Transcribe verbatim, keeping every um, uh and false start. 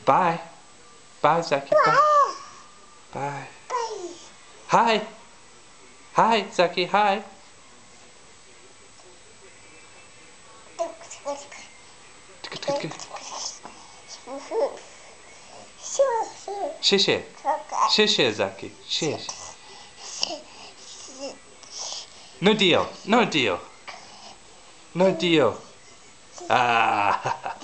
Bye. Bye, Zachy. Bye. Bye. Hi. Hi, Zachy. Hi. Shishir. Shishir, Zachy. Shish. No deal. No deal. No deal. Ah.